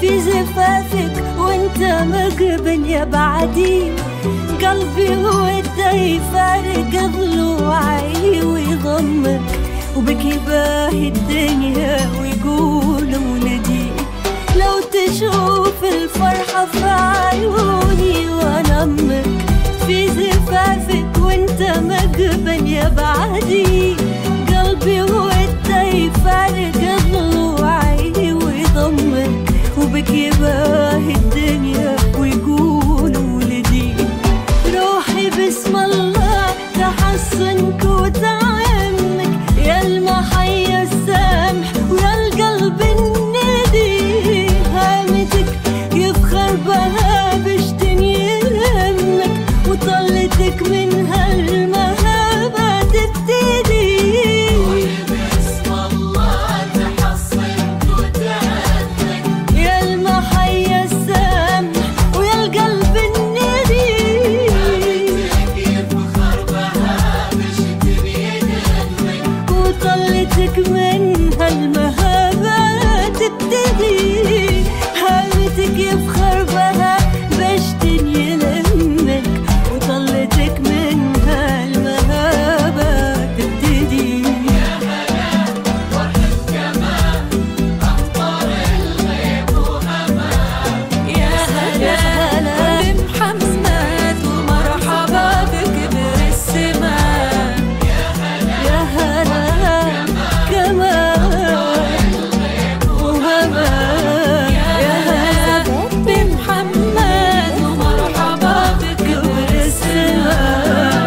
في زفافك وانت مقبل يا بعدي، قلبي وده يفارق ضلوعي ويضمك، وبك يباهي الدنيا ويقول ولدي. لو تشوف الفرحة في عيوني وانا امك، في زفافك وانت مقبل يا بعدي، قلبي وده يفارق ضلوعي ويضمك، وبك يباهي الدنيا ويقول ولدي. روحي بسم الله تحصنك وتعمك، يا المحيا السامح ويا القلب الندي، هامتك يفخر بها بشتني همك، وطلتك من هالمهابة تبتدي. بسم الله تحصنك وتعمك، يا المحيا السامح ويا القلب الندي، يفخر بها بشتني همك، وطلتك من هالمهابة تبتدي. هامتك يفخر بها بشتن يلمك، وطلتك من هالمهابة تبتدي. يا هلا فرحة كمان أمطار الغيب وأمان. يا هلا بمحمد ومرحبا بكبر السماء، يا هلا يا هلا كمان وهمان. يا هلا بمحمد ومرحبا بكبر السماء.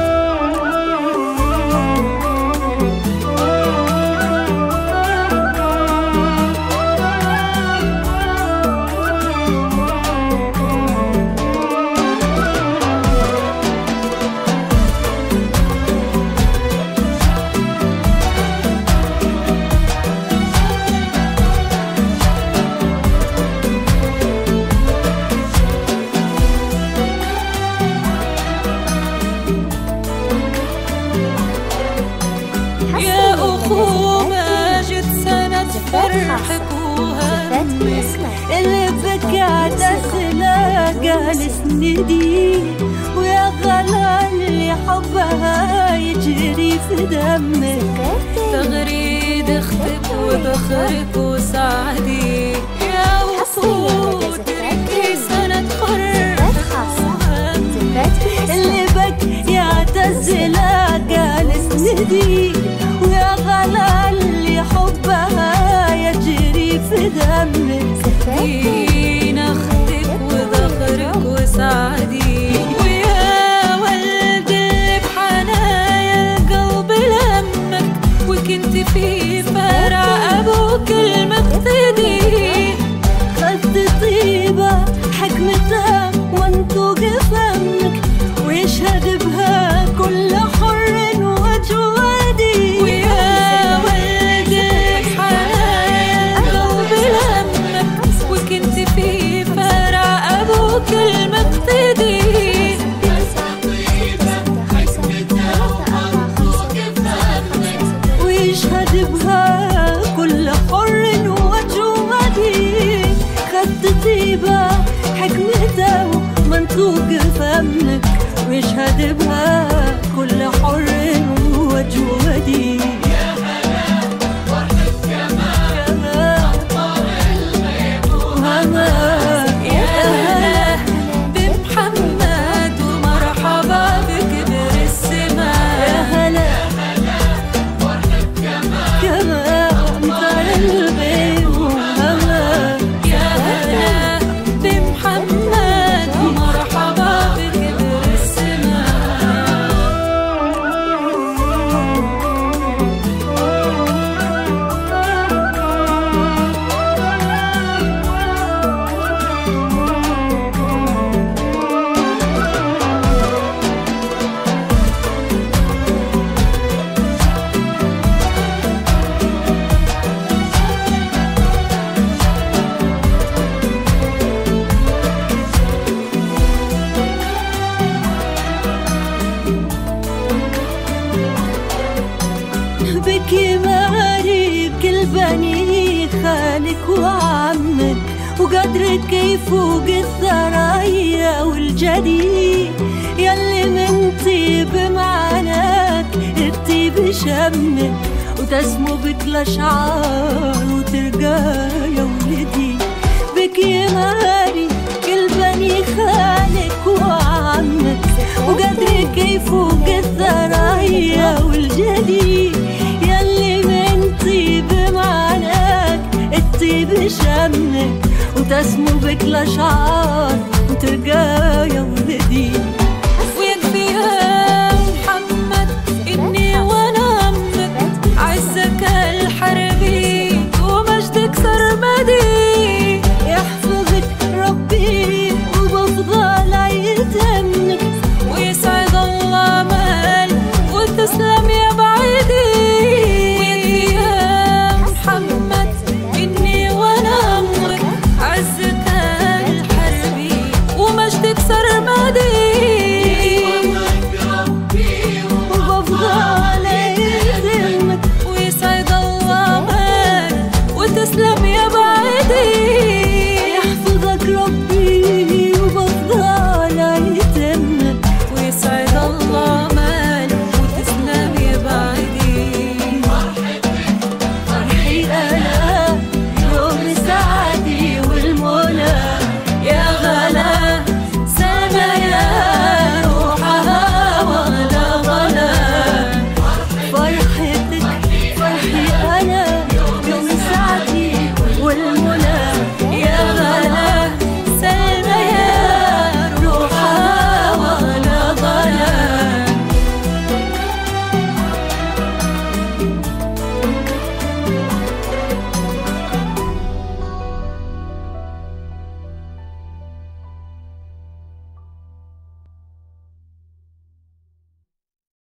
يا أخو ماجد سنة فرحك وهمك، اللي بك عدسنا جالس ندي، ويا غلا اللي حبها يجري في دمك. تغريد اختك وبخرك وسعدي، يا وصول تركي سنة فرحك وهمك. اللي بك يعتزلها جالس ندي، ويا غلا اللي حبها يجري في دمك. دين اختك وذخرك وسعدي، ويا ولد اللي بحنايا القلب لمك، وكنت في فرع ابوك المقتدي. خدت طيبة حكمتها وانطق فمك، ويشهد بها كل حر وجوادي. ويا ولد الحنايا القلب لمك، وكنت في فرع ابوك المقتدي. ويشهد بها كل حر وجوادي. خدت طيبة حكمتها ومنطوق فمك، ويشهد بها كل حر وجوادي. يا هلا فرحة كمان أمطار الغيب وهمان. يا هلا بمحمد ومرحبا بكبر السماء، يا هلا فرحة كمان كمان قلبي وهمان. يا هلا بمحمد ومرحبا بكبر السماء. بك معارك البني خالك وعمك، وقدرك يفوق الثرايا والجديد، يلي من طيب معناك الطيب شمك وتسمو بك الأشعار وترقى يا ولدي. بك يماري كل بني خالك وعمك، وقدرك يفوق الثرايا والجديد، يلي من طيب معناك الطيب شمك وتسمو بك الأشعار وترقى يا ولدي.